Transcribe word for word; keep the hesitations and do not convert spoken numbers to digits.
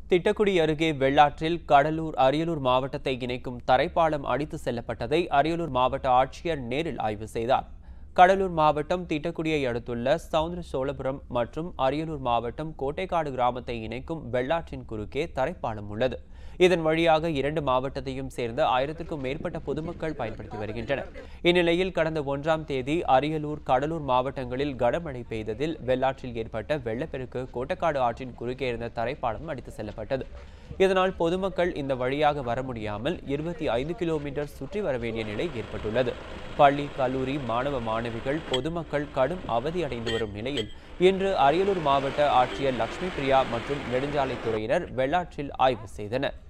திட்டக்குடி அருகே வெள்ளாற்றில் கடலூர் அரியலூர் மாவட்டத்தை இணைக்கும் தரைப்பாலம் அடித்து செல்லப்பட்டதை அரியலூர் மாவட்ட ஆட்சியர் நேரில் ஆய்வு செய்தார். கடலூர் மாவட்டம் திட்டக்குடியை அடுத்துள்ள சவுந்தர சோழபுரம் மற்றும் அரியலூர் மாவட்டம் கோட்டைக்காடு கிராமத்தை இணைக்கும் வெள்ளாற்றின் குறுக்கே தரைப்பாலம் உள்ளது. இதன் வழியாக இரண்டு மாவட்டத்தையும் சேர்ந்த ஆயிரத்திற்கும் மேற்பட்ட பொதுமக்கள் பயன்படுத்தி வருகின்றனர். இந்நிலையில் கடந்த ஒன்றாம் தேதி அரியலூர், கடலூர் மாவட்டங்களில் கனமழை பெய்ததில் வெள்ளாற்றில் ஏற்பட்ட வெள்ளப்பெருக்கு கோட்டைக்காடு ஆற்றின் குறுக்கே இருந்த தரைப்பாலம் அடித்து செல்லப்பட்டது. இதனால் பொதுமக்கள் இந்த வழியாக வர முடியாமல் இருபத்தி ஐந்து கிலோமீட்டர் சுற்றி வர வேண்டிய நிலை ஏற்பட்டுள்ளது. பள்ளி, கல்லூரி மாணவ மாணவிகள், பொதுமக்கள் கடும் அவதியடைந்து வரும் நிலையில் இன்று அரியலூர் மாவட்ட ஆட்சியர் லட்சுமி பிரியா மற்றும் நெடுஞ்சாலைத்துறையினர் வெள்ளாற்றில் ஆய்வு செய்தனர்.